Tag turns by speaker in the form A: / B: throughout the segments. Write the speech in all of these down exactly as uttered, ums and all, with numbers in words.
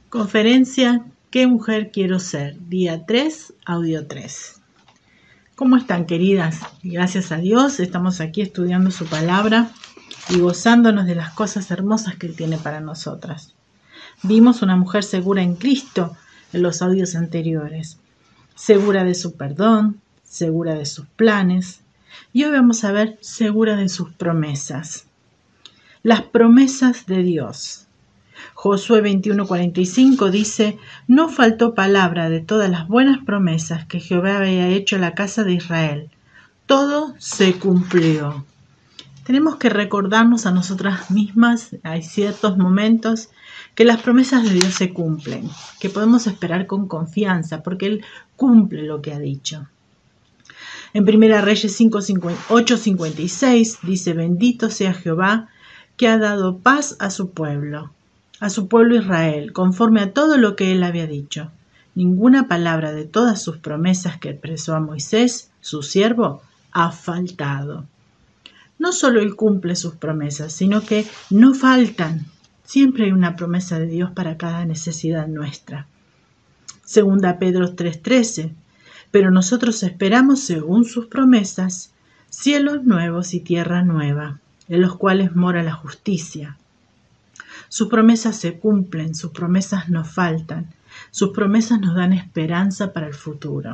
A: Conferencia ¿Qué mujer quiero ser? Día tres, audio tres. ¿Cómo están, queridas? Gracias a Dios estamos aquí estudiando su palabra y gozándonos de las cosas hermosas que Él tiene para nosotras. Vimos una mujer segura en Cristo en los audios anteriores, segura de su perdón, segura de sus planes, y hoy vamos a ver segura de sus promesas. Las promesas de Dios. Josué veintiuno cuarenta y cinco dice: no faltó palabra de todas las buenas promesas que Jehová había hecho a la casa de Israel. Todo se cumplió. Tenemos que recordarnos a nosotras mismas, hay ciertos momentos que las promesas de Dios se cumplen, que podemos esperar con confianza, porque Él cumple lo que ha dicho. En Primera Reyes ocho cincuenta y seis dice: bendito sea Jehová, que ha dado paz a su pueblo. a su pueblo Israel, conforme a todo lo que él había dicho. Ninguna palabra de todas sus promesas que expresó a Moisés, su siervo, ha faltado. No solo él cumple sus promesas, sino que no faltan. Siempre hay una promesa de Dios para cada necesidad nuestra. Segunda Pedro tres trece. Pero nosotros esperamos, según sus promesas, cielos nuevos y tierra nueva, en los cuales mora la justicia. Sus promesas se cumplen, sus promesas no faltan, sus promesas nos dan esperanza para el futuro.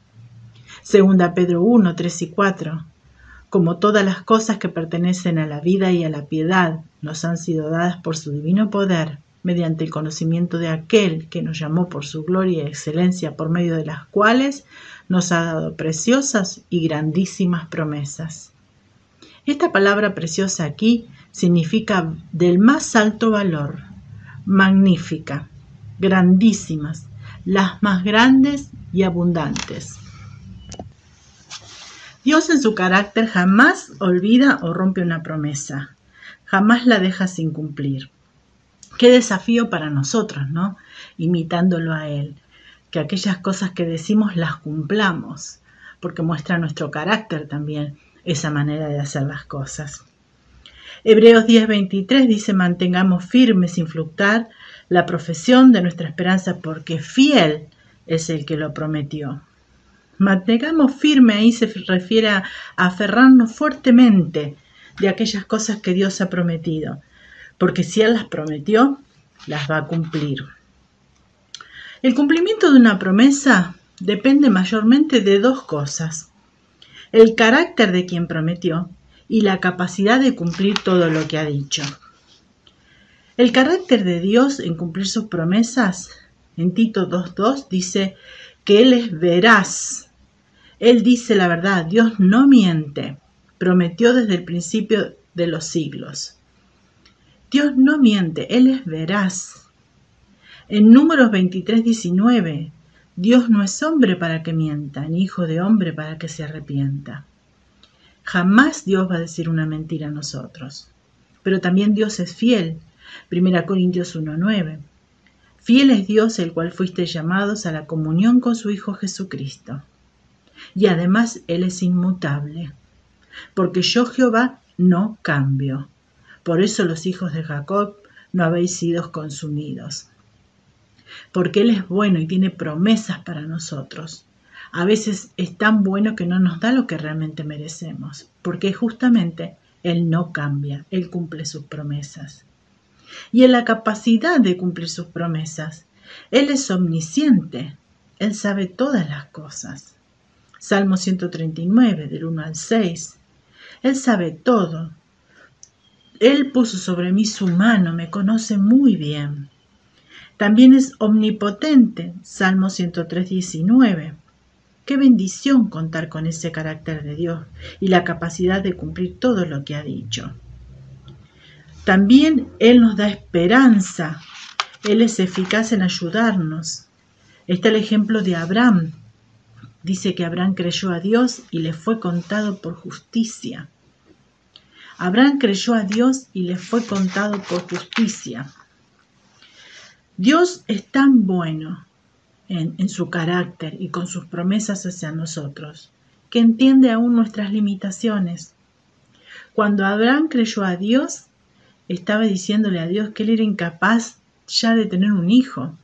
A: Segunda Pedro uno, tres y cuatro. Como todas las cosas que pertenecen a la vida y a la piedad nos han sido dadas por su divino poder, mediante el conocimiento de aquel que nos llamó por su gloria y excelencia, por medio de las cuales nos ha dado preciosas y grandísimas promesas. Esta palabra preciosa aquí significa del más alto valor, magnífica, grandísimas, las más grandes y abundantes. Dios en su carácter jamás olvida o rompe una promesa, jamás la deja sin cumplir. Qué desafío para nosotros, ¿no? Imitándolo a Él, que aquellas cosas que decimos las cumplamos, porque muestra nuestro carácter también esa manera de hacer las cosas. Hebreos diez veintitrés dice: mantengamos firme sin fluctuar la profesión de nuestra esperanza, porque fiel es el que lo prometió. Mantengamos firme, ahí se refiere a aferrarnos fuertemente de aquellas cosas que Dios ha prometido, porque si Él las prometió, las va a cumplir. El cumplimiento de una promesa depende mayormente de dos cosas: el carácter de quien prometió y la capacidad de cumplir todo lo que ha dicho. El carácter de Dios en cumplir sus promesas, en Tito dos dos dice que Él es veraz. Él dice la verdad, Dios no miente, prometió desde el principio de los siglos. Dios no miente, Él es veraz. En Números veintitrés diecinueve, Dios no es hombre para que mienta, ni hijo de hombre para que se arrepienta. Jamás Dios va a decir una mentira a nosotros. Pero también Dios es fiel. Primera Corintios uno nueve. Fiel es Dios, el cual fuisteis llamados a la comunión con su Hijo Jesucristo. Y además Él es inmutable. Porque yo, Jehová, no cambio. Por eso los hijos de Jacob no habéis sido consumidos. Porque Él es bueno y tiene promesas para nosotros. A veces es tan bueno que no nos da lo que realmente merecemos, porque justamente Él no cambia, Él cumple sus promesas. Y en la capacidad de cumplir sus promesas, Él es omnisciente, Él sabe todas las cosas. Salmo ciento treinta y nueve, del uno al seis. Él sabe todo. Él puso sobre mí su mano, me conoce muy bien. También es omnipotente, Salmo ciento tres, diecinueve. Qué bendición contar con ese carácter de Dios y la capacidad de cumplir todo lo que ha dicho. También Él nos da esperanza. Él es eficaz en ayudarnos. Está el ejemplo de Abraham. Dice que Abraham creyó a Dios y le fue contado por justicia. Abraham creyó a Dios y le fue contado por justicia. Dios es tan bueno En, en su carácter y con sus promesas hacia nosotros, que entiende aún nuestras limitaciones. Cuando Abraham creyó a Dios, estaba diciéndole a Dios que él era incapaz ya de tener un hijo,